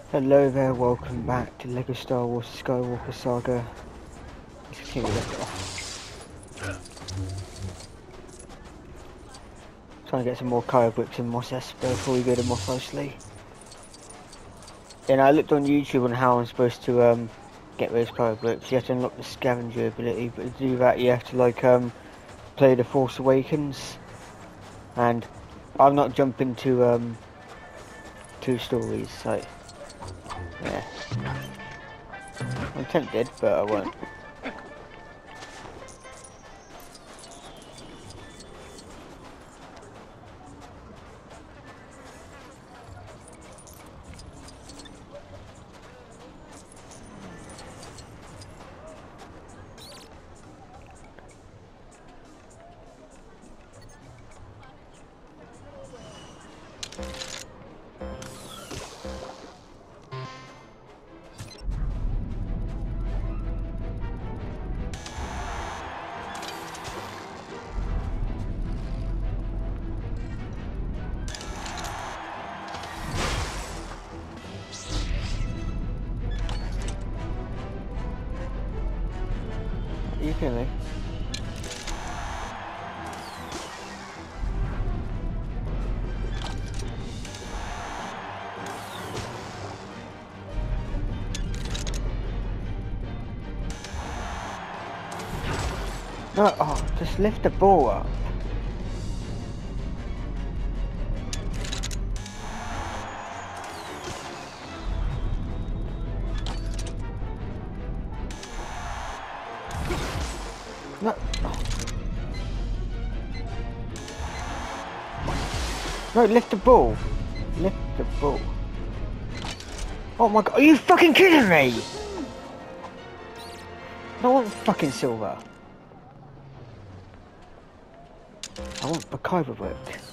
Hello there, welcome back to LEGO Star Wars Skywalker Saga. Let's continue left it off. Trying to get some more Kyber bricks in Mos Espa before we go to Mos Eisley. And I looked on YouTube on how I'm supposed to get those Kyber bricks. You have to unlock the scavenger ability, but to do that you have to play The Force Awakens. And I'm not jumping to two stories, so yeah. I'm tempted, but I won't. You kidding me? No, oh, just lift the ball up. No. Oh. No, lift the ball. Lift the ball. Oh my god, are you fucking kidding me? I want fucking silver. I want the Kyber brick.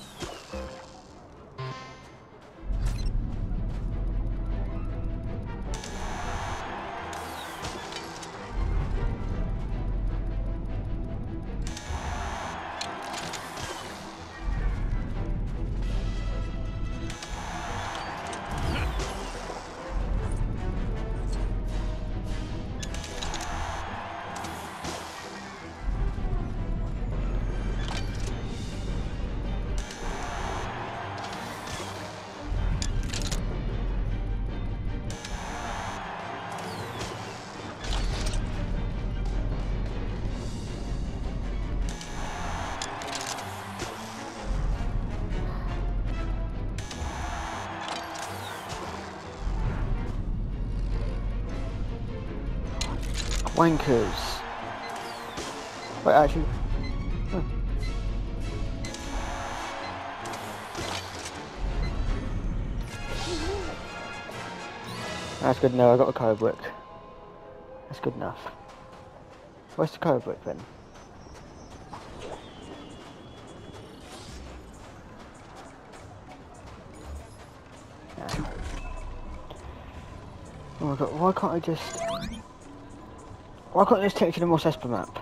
Wankers. Wait, actually. Huh. That's good enough, I got a Kyber brick. That's good enough. Where's the Kyber brick then? Yeah. Oh my god, why can't I just... Why can't I just take you to the Mos Espa map?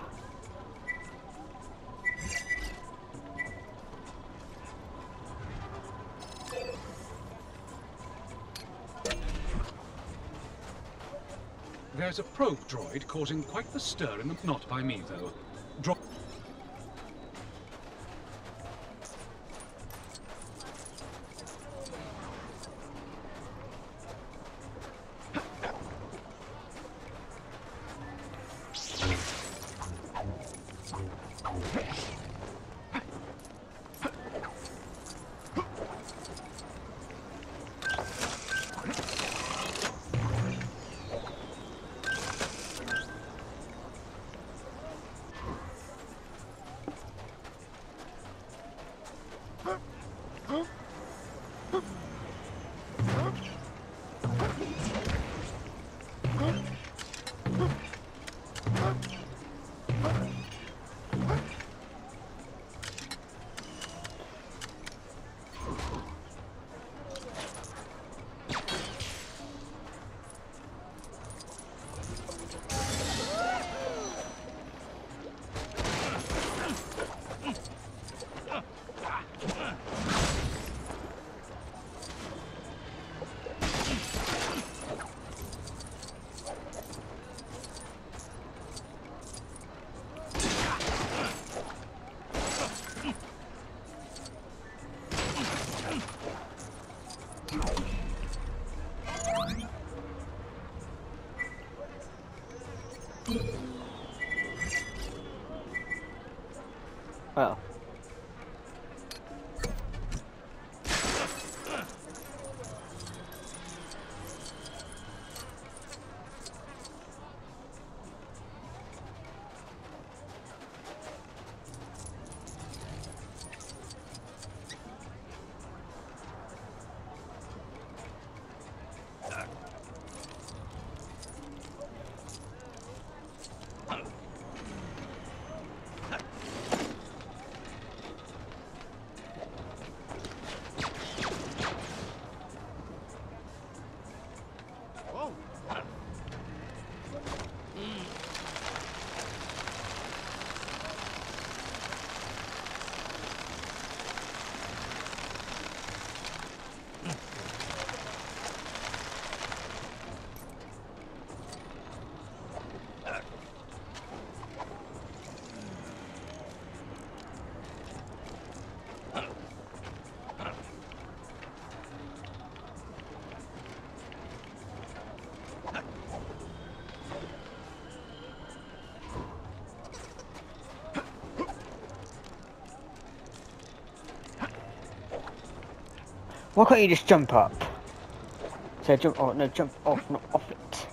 There's a probe droid causing quite the stir in the... Not by me, though. Drop... Why can't you just jump up? So jump, oh no, jump off, not off it.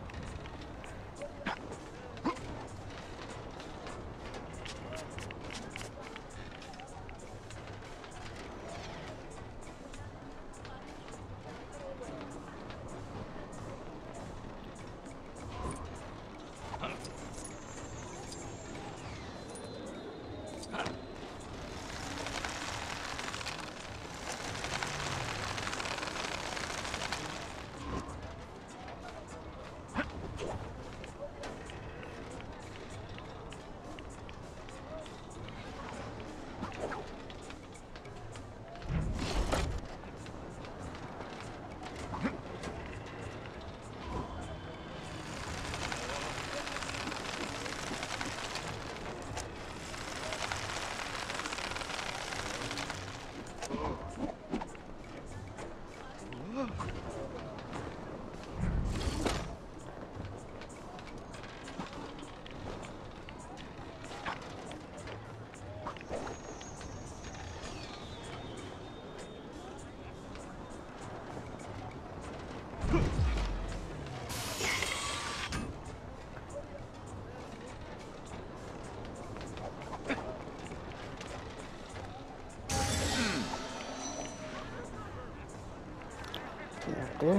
Do.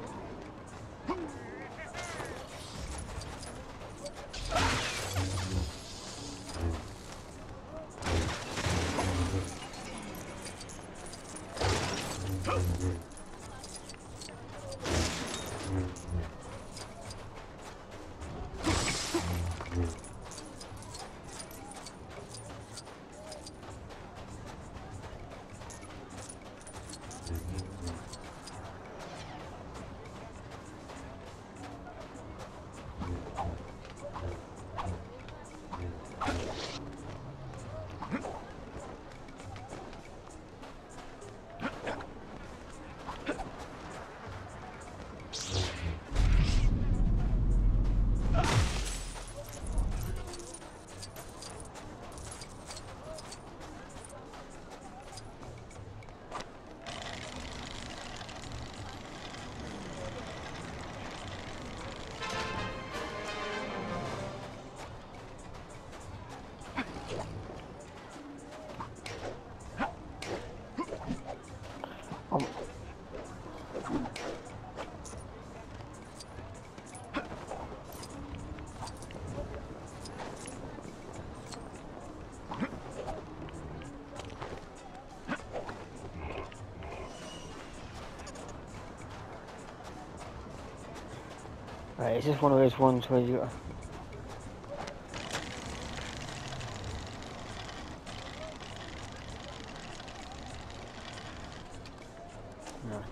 Right, it's just one of those ones where you. No.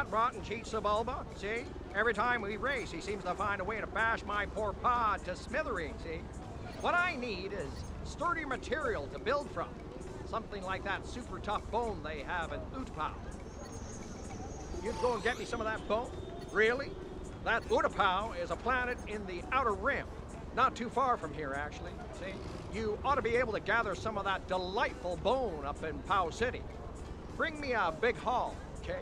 that rotten cheat Sebulba, see? Every time we race, he seems to find a way to bash my poor pod to smithereens, see? What I need is sturdy material to build from. Something like that super tough bone they have in Utapau. You'd go and get me some of that bone? Really? That Utapau is a planet in the Outer Rim. Not too far from here, actually. See? You ought to be able to gather some of that delightful bone up in Pau City. Bring me a big haul, okay?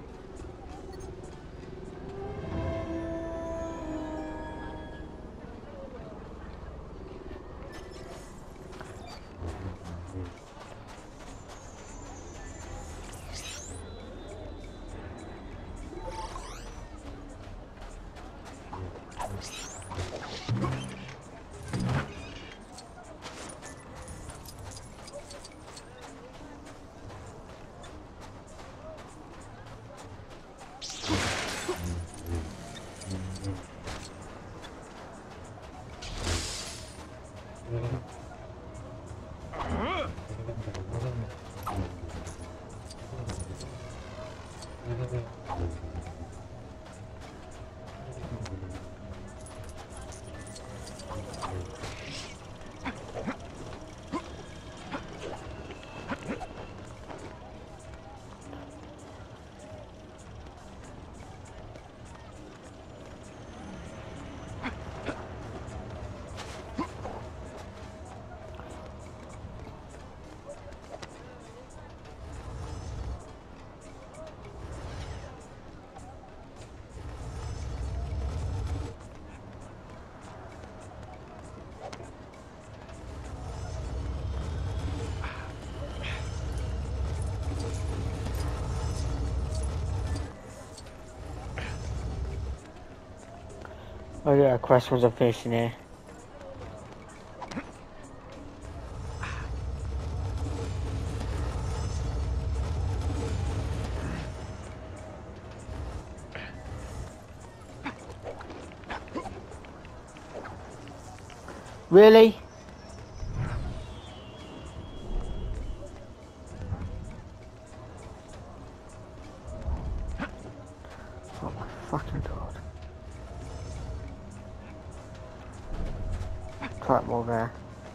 Oh yeah, quest was a fish in here. Really? Oh my fucking god. Quite more there.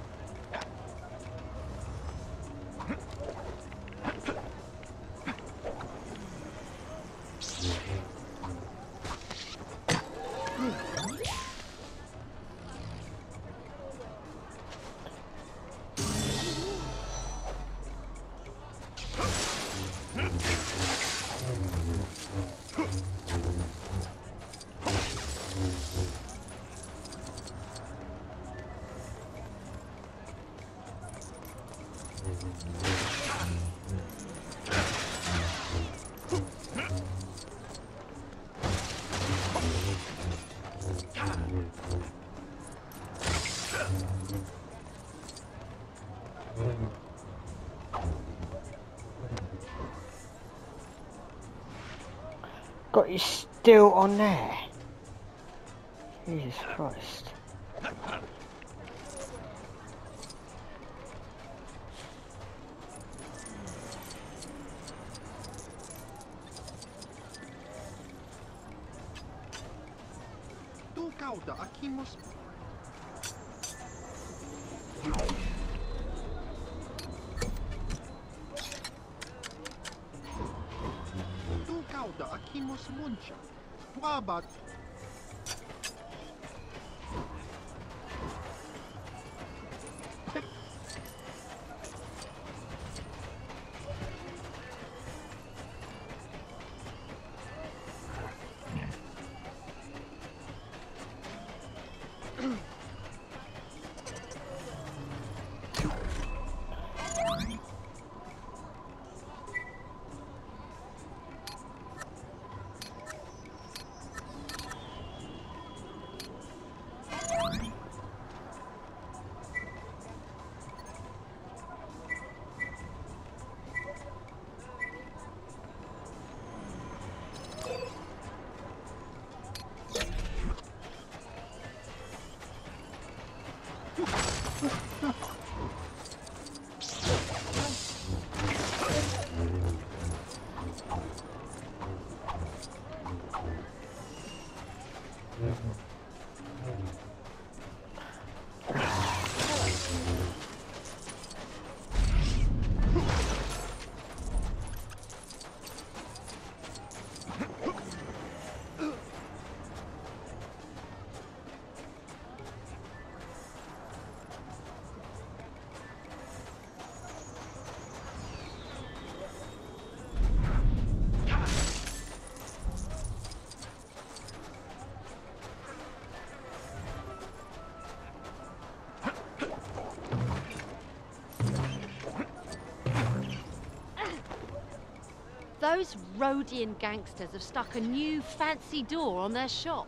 Got you still on there? Jesus Christ. Tu cauda aqui mos... Tu cauda aqui mos muncha. Wabat. Those Rhodian gangsters have stuck a new fancy door on their shop.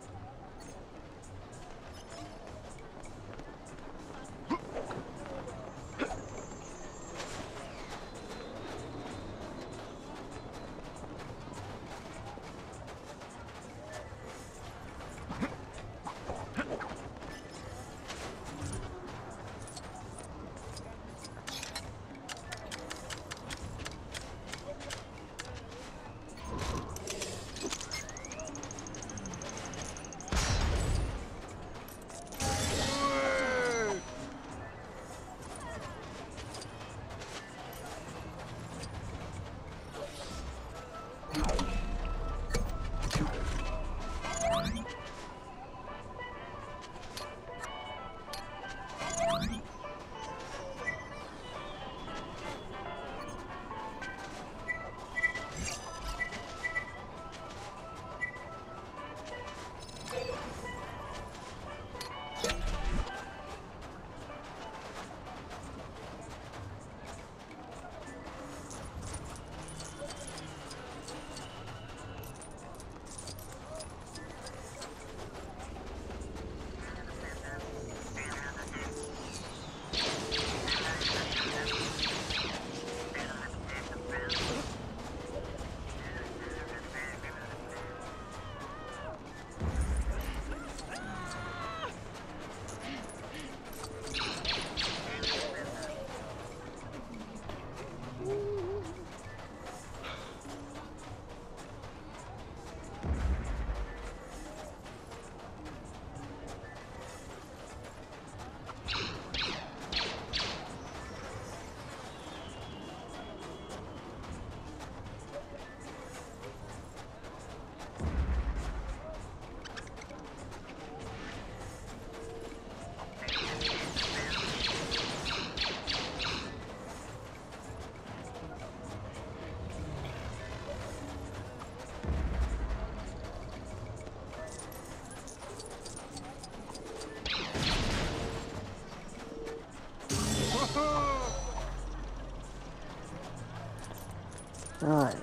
Right.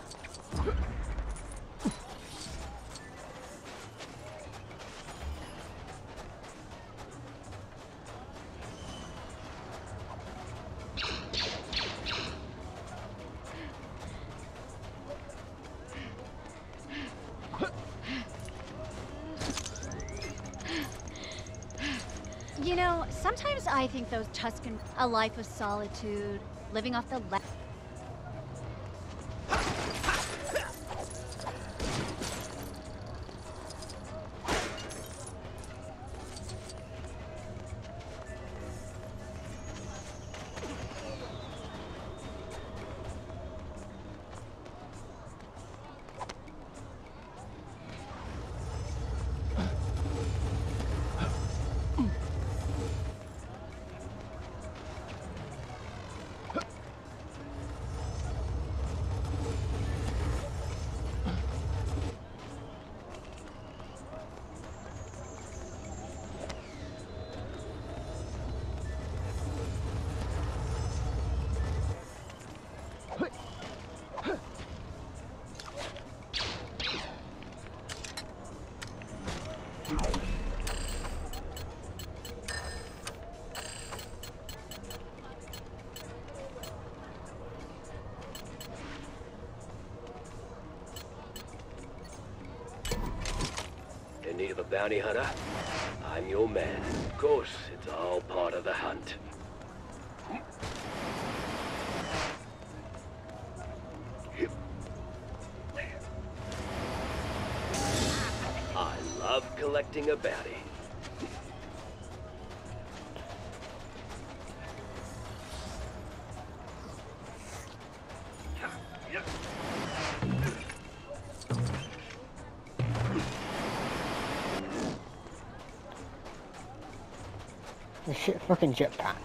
You know, sometimes I think those Tuscan... A life of solitude, living off the land. In need of a bounty hunter? I'm your man. Of course, it's all part of the hunt. I love collecting a bounty. The shit fucking jetpack.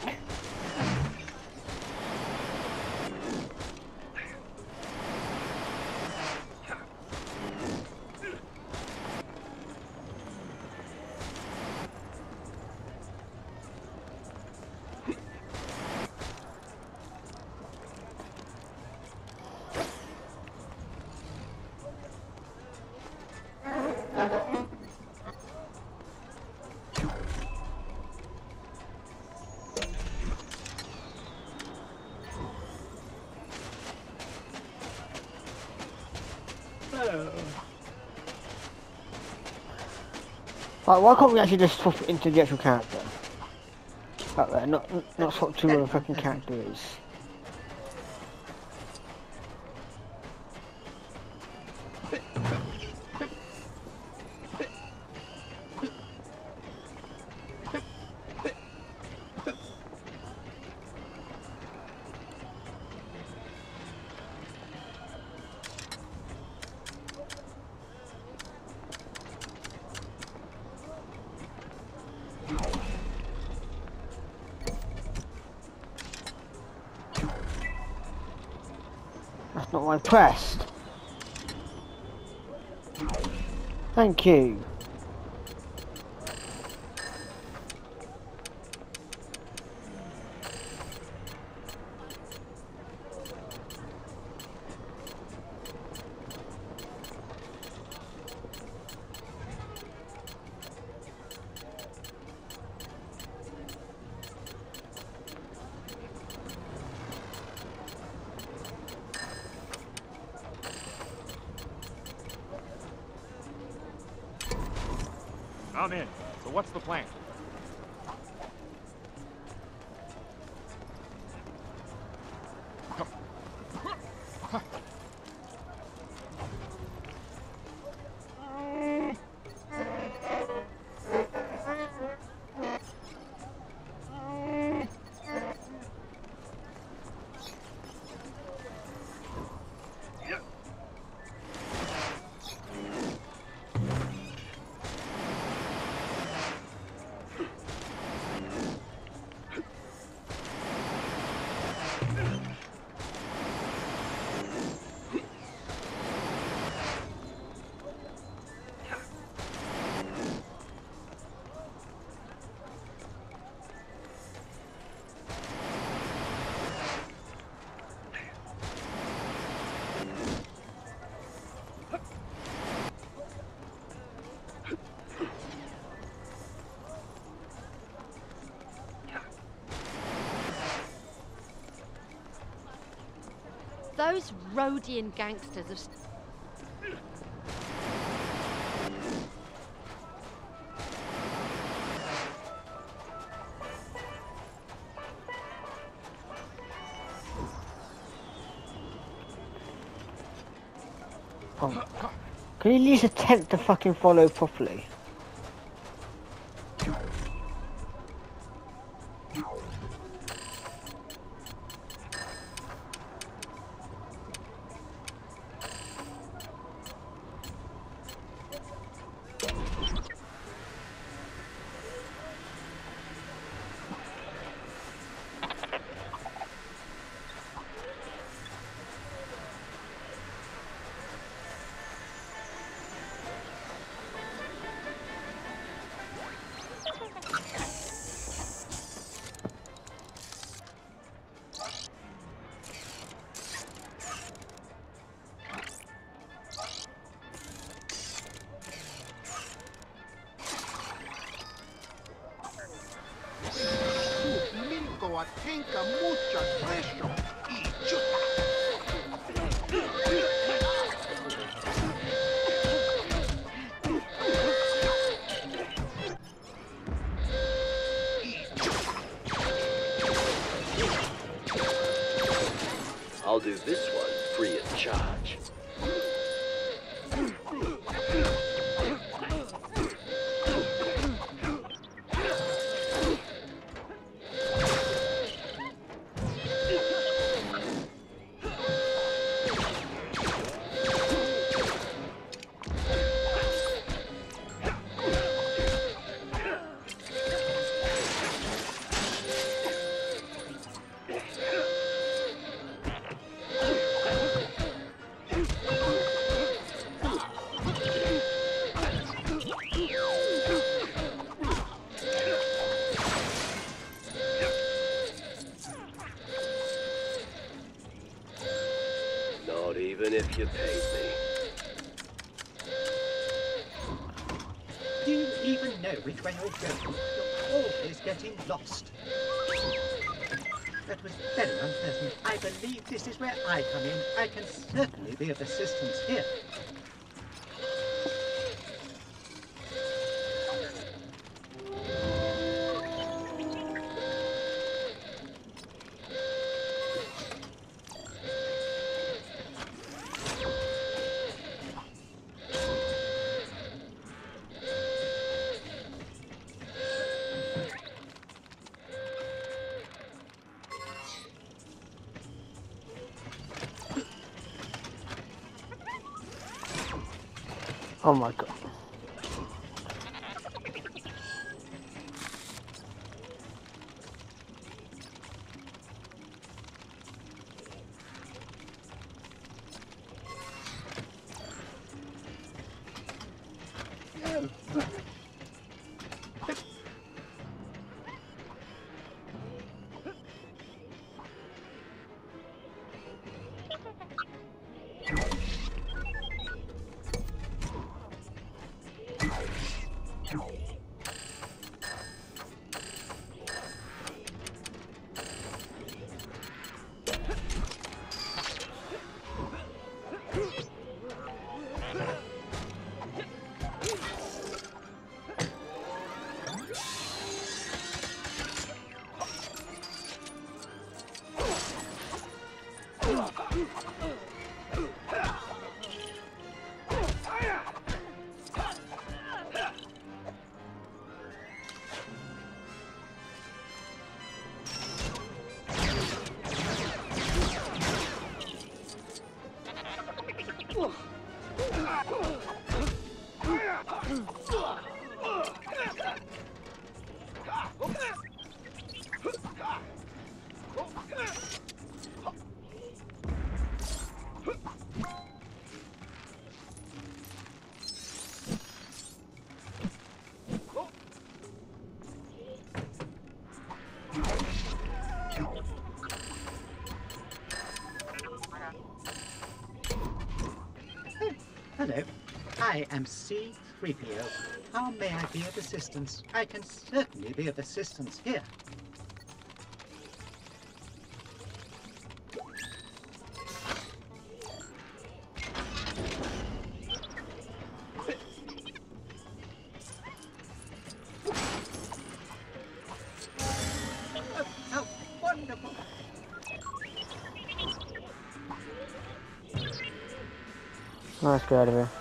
Like, why can't we actually just swap it into the actual character? Like that, not swap to where the fucking character is. That's not what I pressed. Thank you. I'm in. So what's the plan? Those Rhodian gangsters have... Oh. Can you at least attempt to fucking follow properly? Tenga mucha presión y I'll do this one free of charge. you paid me. Do you even know which way you're going? You're always getting lost. That was very unpleasant. I believe this is where I come in. I can certainly be of assistance here. Oh my god. Hello, I am C-3PO. How may I be of assistance? I can certainly be of assistance here. Oh, how wonderful! Let's get out of here.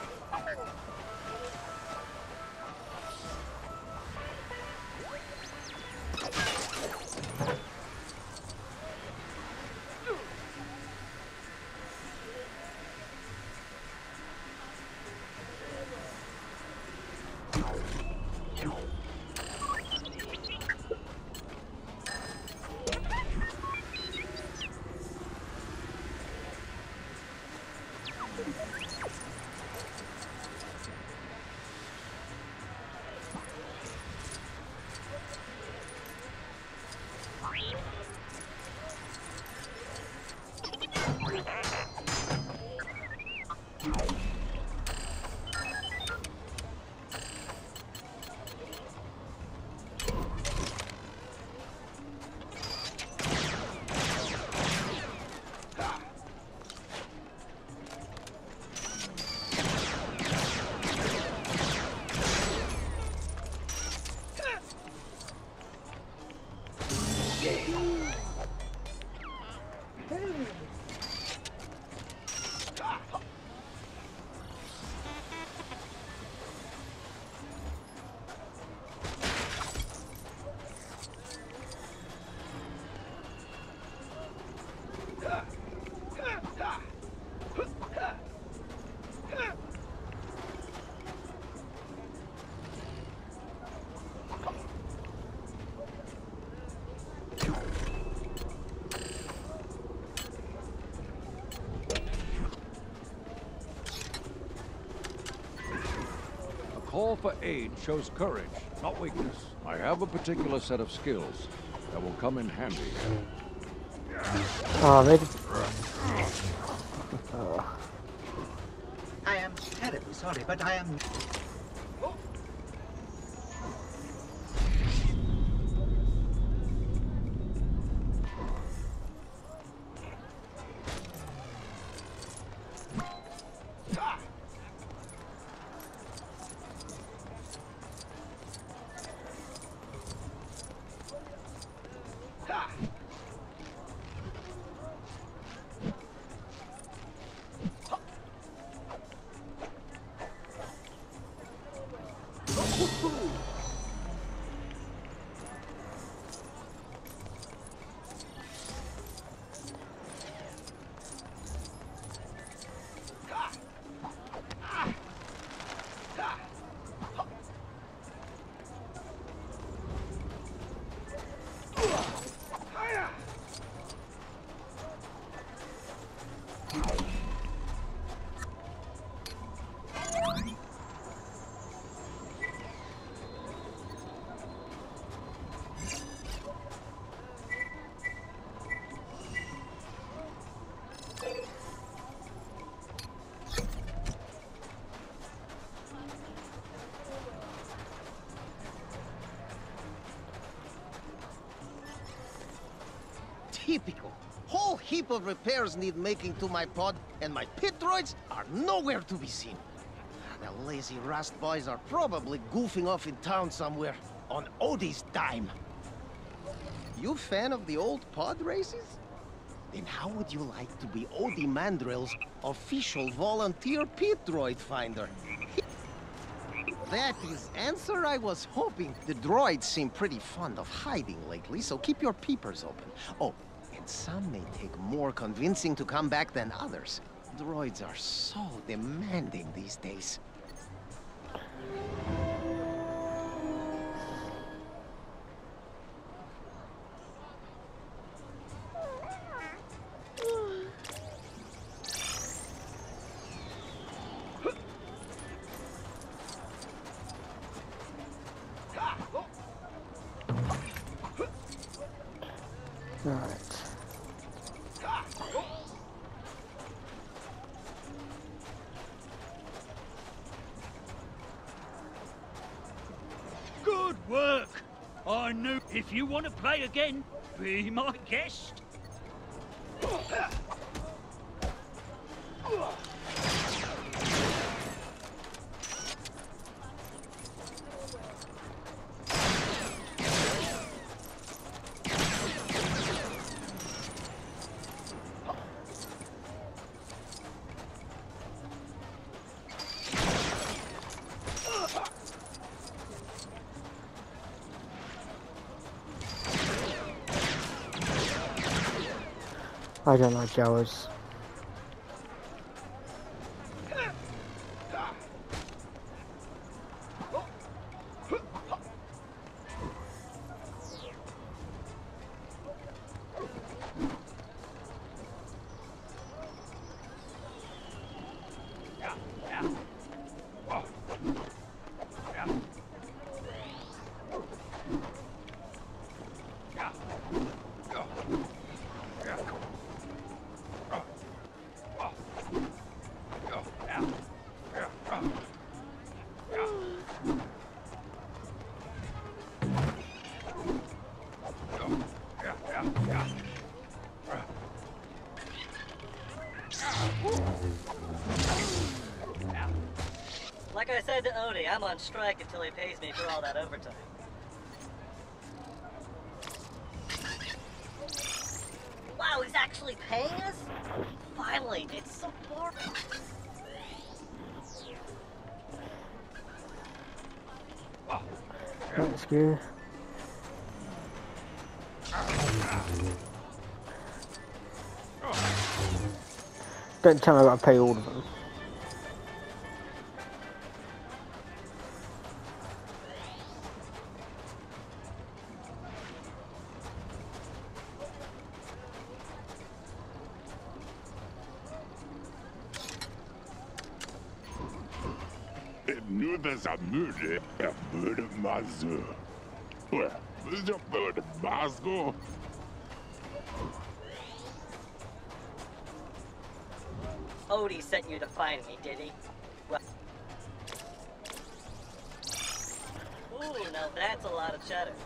Call for aid shows courage, not weakness. I have a particular set of skills that will come in handy. Oh, maybe. Sorry, but I am... Typical. Whole heap of repairs need making to my pod, and my pit droids are nowhere to be seen. The lazy Rust boys are probably goofing off in town somewhere, on Odie's dime. You fan of the old pod races? Then how would you like to be Odie Mandrill's official volunteer pit droid finder? That is answer I was hoping. The droids seem pretty fond of hiding lately, so keep your peepers open. Oh, and some may take more convincing to come back than others. Droids are so demanding these days. Good work! I knew if you want to play again, be my guest. I don't like Jawas. Like I said to Odie, I'm on strike until he pays me for all that overtime. Wow, he's actually paying us? Finally, it's so boring. That's good. Don't tell me I gotta pay all of them. Nu dessa murder är murdermazo. Is your murdermazo? Odie sent you to find me, did he? Well, Now that's a lot of cheddar.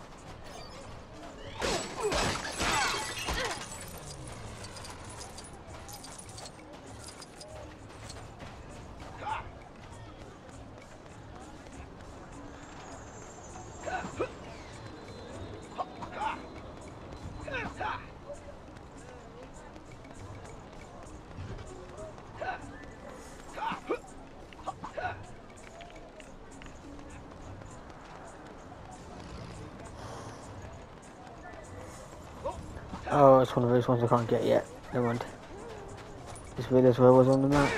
Oh, it's one of those ones I can't get yet. Never mind. Just realised where I was on the map.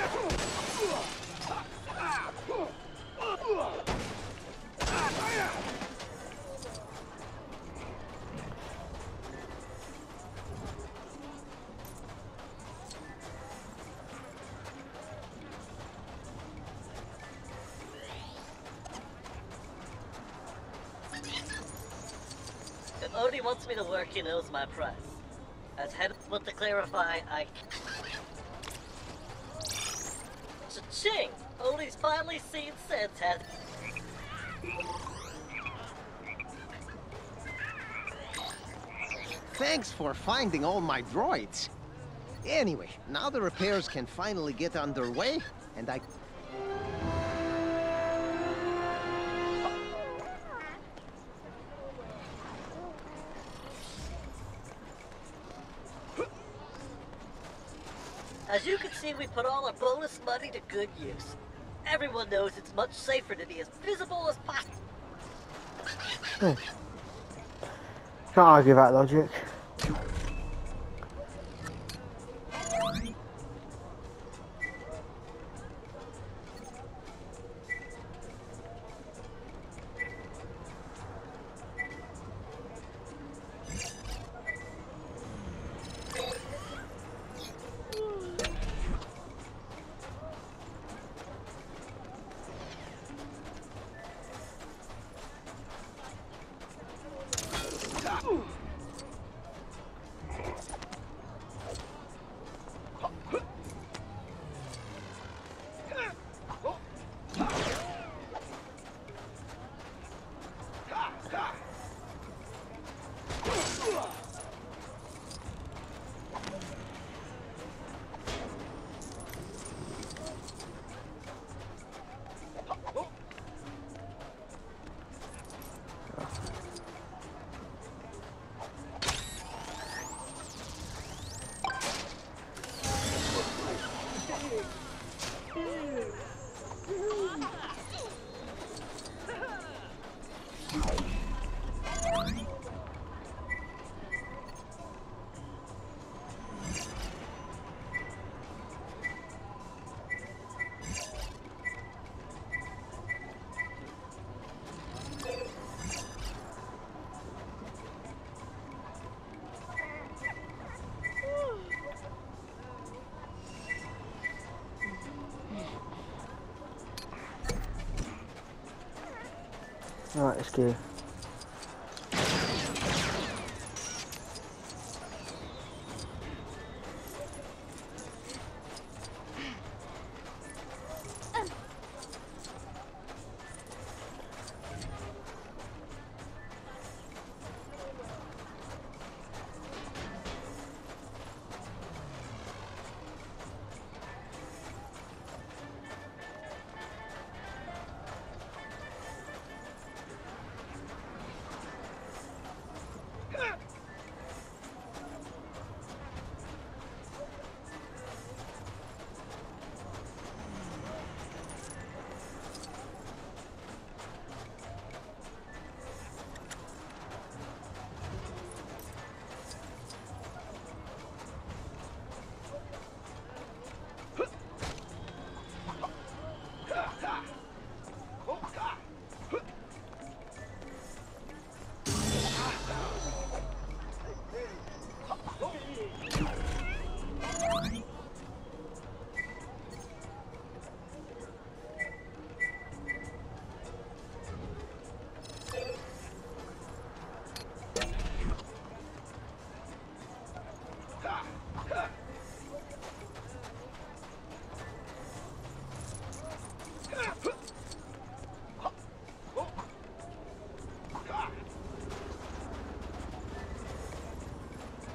If Odie wants me to work, he knows my price. As head of to clarify, I... Cha-ching! Odie's finally seen sense, has... Thanks for finding all my droids. Anyway, now the repairs can finally get underway, and I... As you can see, we put all our bonus money to good use. Everyone knows it's much safer to be as visible as possible. Can't argue that logic. Alright, let's go.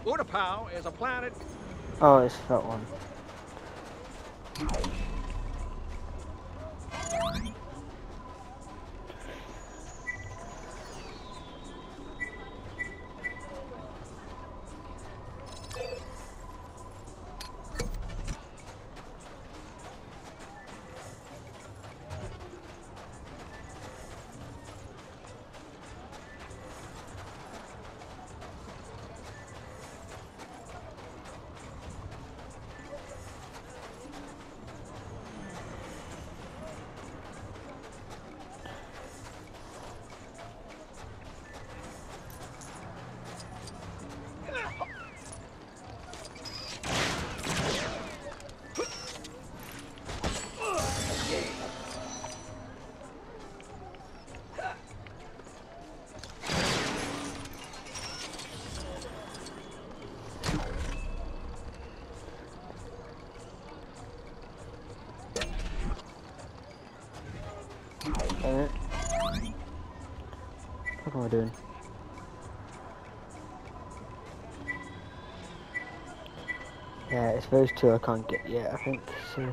Utapau is a planet. Oh, it's that one. What am I doing? Yeah, it's those two I can't get yet, I think, so...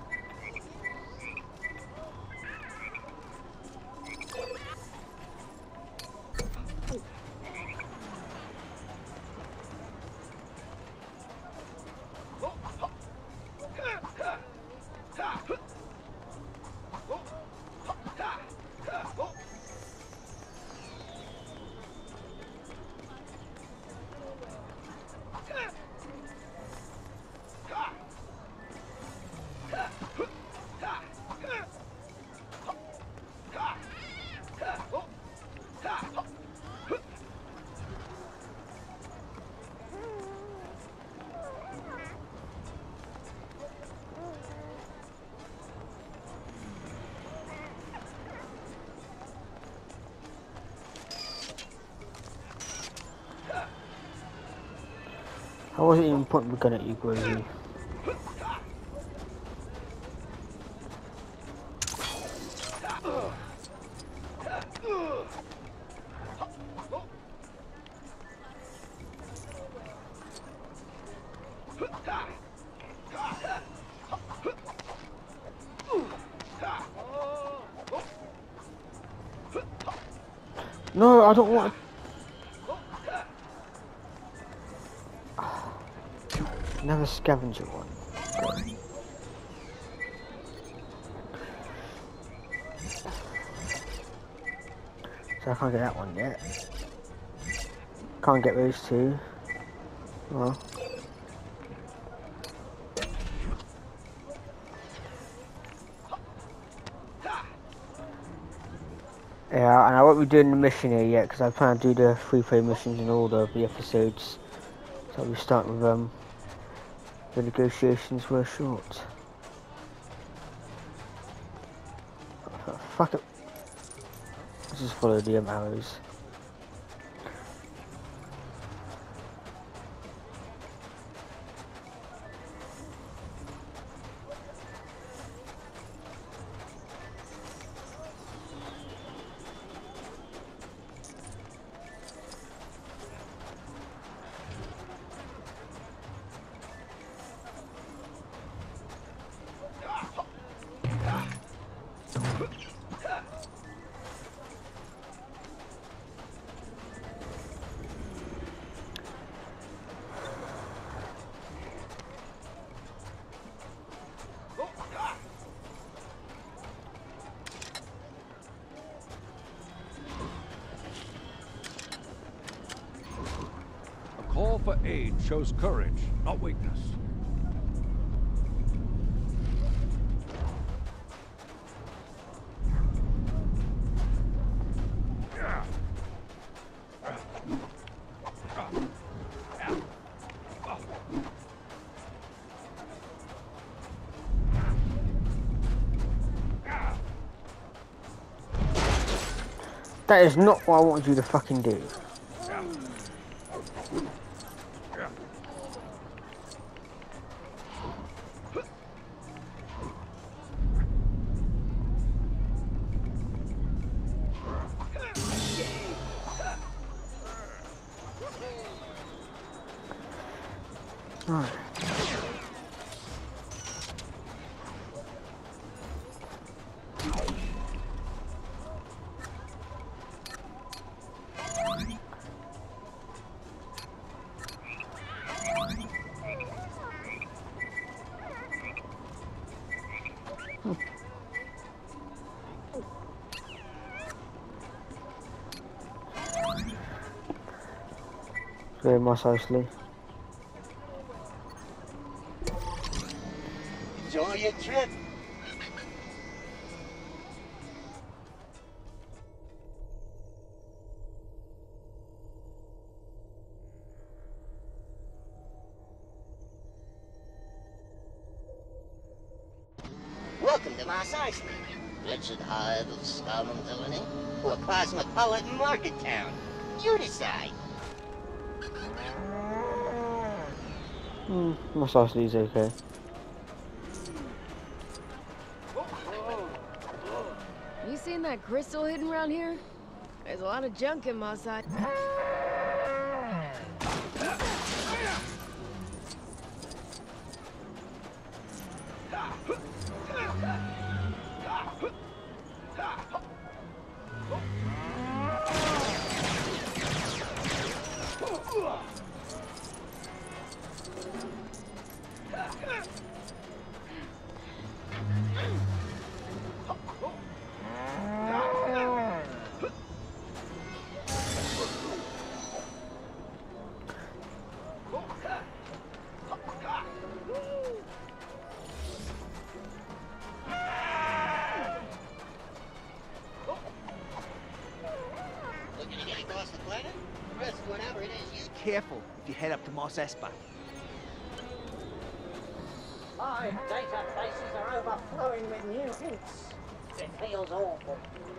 I wasn't even pointing the gun at you, Grozy. No, I don't want. Another scavenger one. So I can't get that one yet. Can't get those two. Well. Yeah, and I won't be doing the mission here yet because I plan to do the free-play missions in all the episodes. So we start with the negotiations were short. Oh, fuck it. Let's just follow the arrows. Call for aid shows courage, not weakness. That is not what I wanted you to fucking do. Right. Very much nicely. Enjoy your trip. Welcome to Mos Eisley, wretched hive of scum and villainy, or cosmopolitan market town. You decide. Mos Eisley's okay. You seen that crystal hidden around here? There's a lot of junk in Mos Eisley. Careful if you head up to Mos Espa. My databases are overflowing with new hints. It feels awful.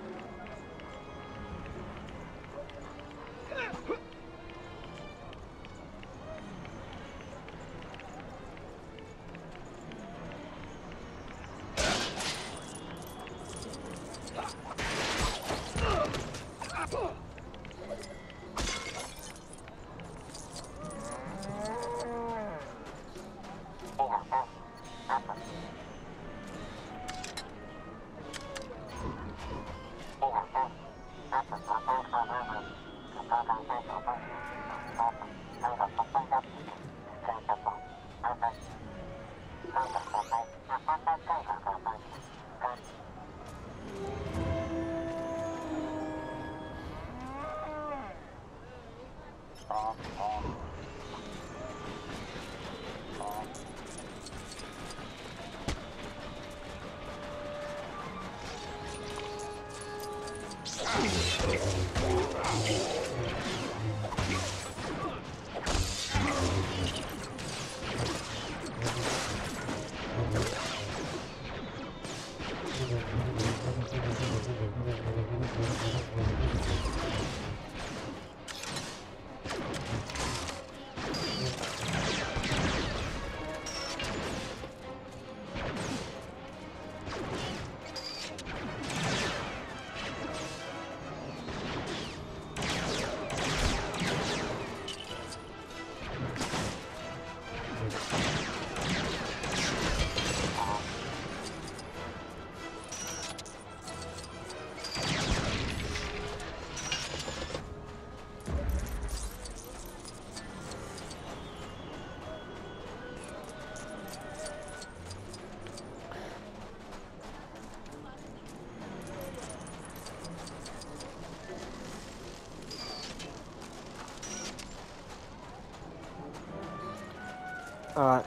Alright.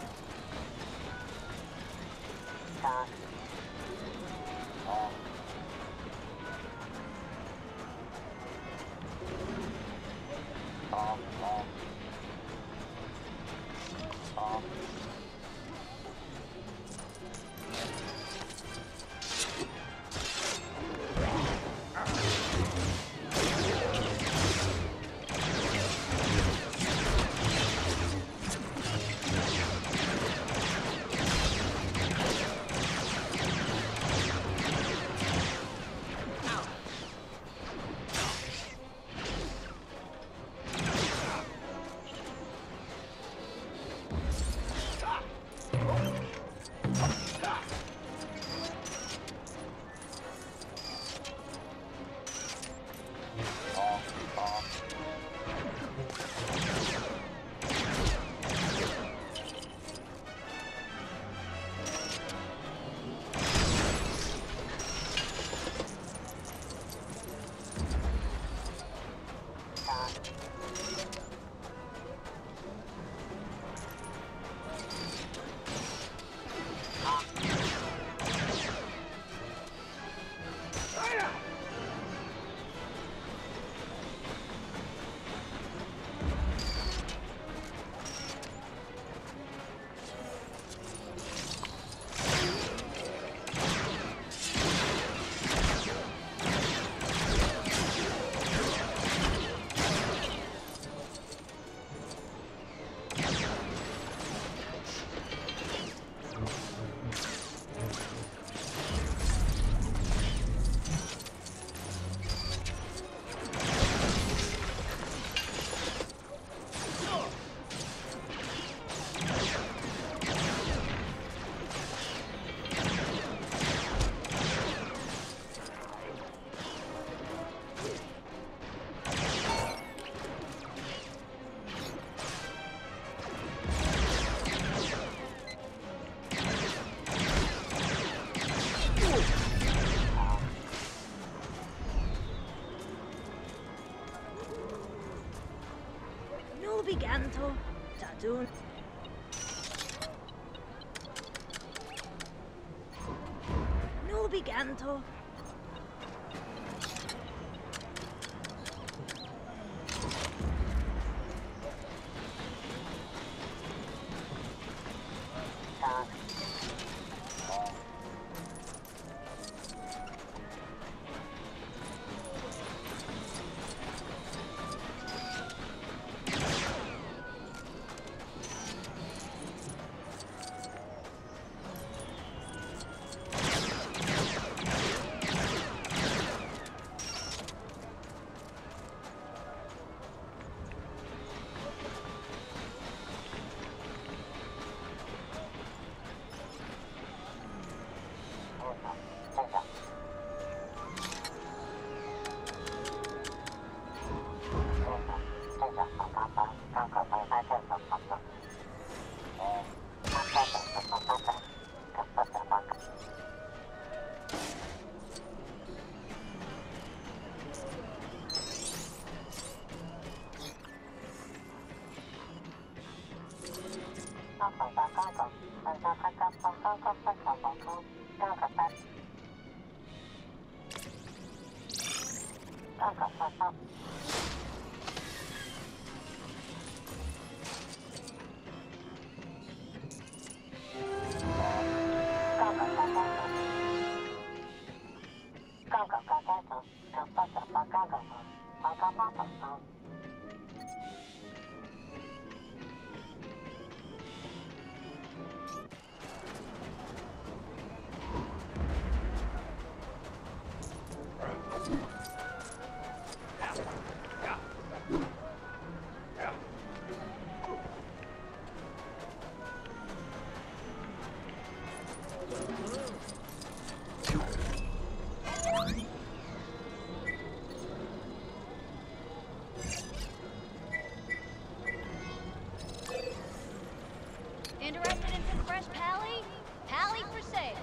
Nubi Ganto, Tatun. Nubi Ganto. Interested in some fresh pally? Pally for sale.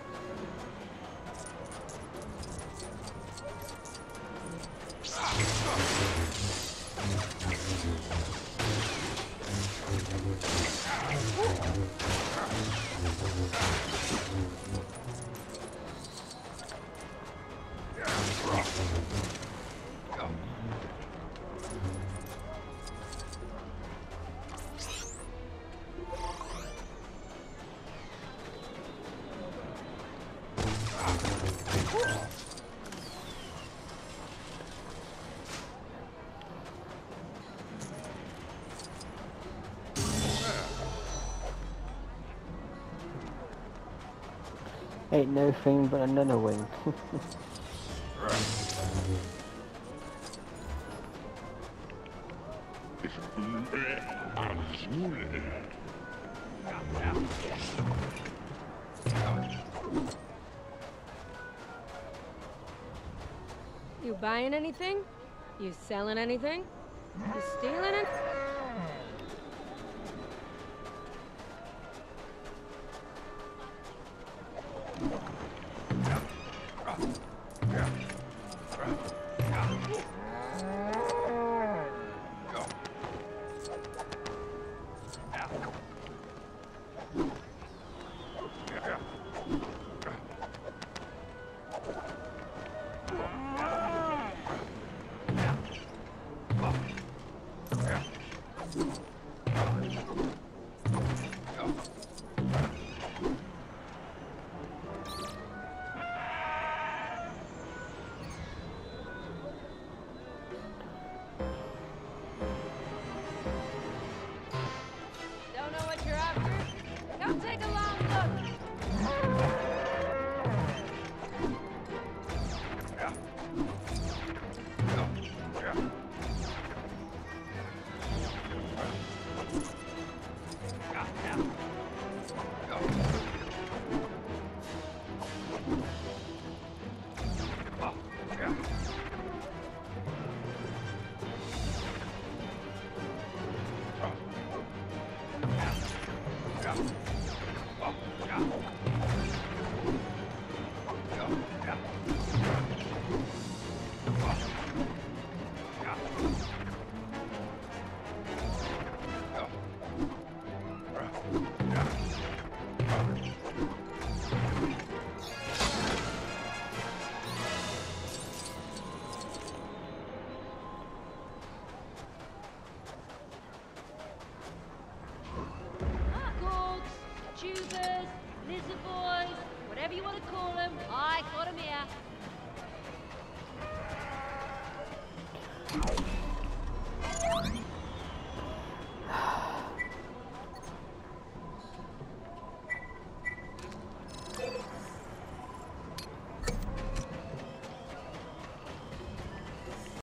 Ain't no thing but another wing. You buying anything? You selling anything? You stealing it? Don't know what you're after? Come take a long look.